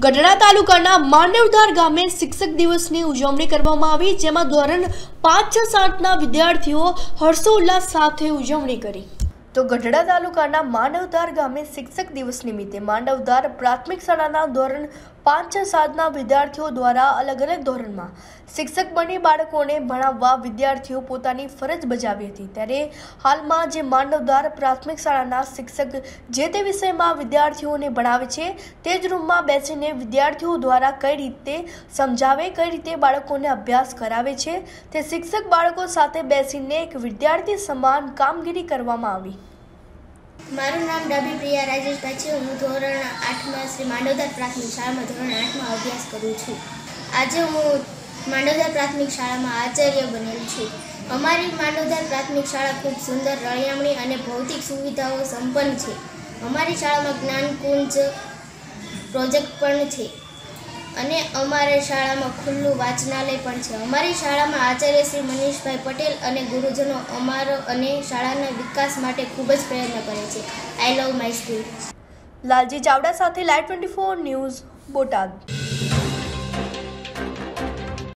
ગઢડા તાલુકાના માંડવધાર ગામે શિક્ષક દિવસની ઉજવણી કરવામાં આવી, જેમાં ધોરણ 5-7ના વિદ્યાર્થીઓ હર્ષોલ્લાસ સાથે ઉજવણી કરી। તો ગઢડા તાલુકાના માંડવધાર ગામે શિક્ષક દિવસ નિમિત્તે માંડવધાર પ્રાથમિક શાળાના ધોરણ 5-7ના વિદ્યાર્થીઓ દ્વારા અલગ અલગ ધોરણમાં શિક્ષક બની બાળકોને ભણાવવા વિદ્યાર્થીઓ પોતાની ફરજ બજાવી હતી। ત્યારે હાલમાં જે માંડવધાર પ્રાથમિક શાળાના શિક્ષક જે તે વિષયમાં વિદ્યાર્થીઓને ભણાવે છે, તે જ રૂમમાં બેસીને વિદ્યાર્થીઓ દ્વારા કઈ રીતે સમજાવે, કઈ રીતે બાળકોને અભ્યાસ કરાવે છે, તે શિક્ષક બાળકો સાથે બેસીને એક વિદ્યાર્થી સમાન કામગીરી કરવામાં આવી। મારું નામ ડાબી પ્રિયા રાજેશભાઈ છે। હું ધોરણ 8માં શ્રી માંડવધાર પ્રાથમિક શાળામાં ધોરણ 8માં અભ્યાસ કરું છું। આજે હું માંડવધાર પ્રાથમિક શાળામાં આચાર્ય બનેલ છું। અમારી માંડવધાર પ્રાથમિક શાળા ખૂબ સુંદર, રળિયામણી અને ભૌતિક સુવિધાઓ સંપન્ન છે। અમારી શાળામાં જ્ઞાનકુંજ પ્રોજેક્ટ પણ છે અને અમારી શાળામાં ખુલ્લું વાંચનાલય પણ છે। અમારી શાળામાં આચાર્ય શ્રી મનીષભાઈ પટેલ અને ગુરુજનો અમારો અને શાળાના વિકાસ માટે ખૂબ જ પ્રયત્ન કરે છે। I love my school. Lalji Chavda સાથે લાઈવ 24 ન્યૂઝ, બોટાદ।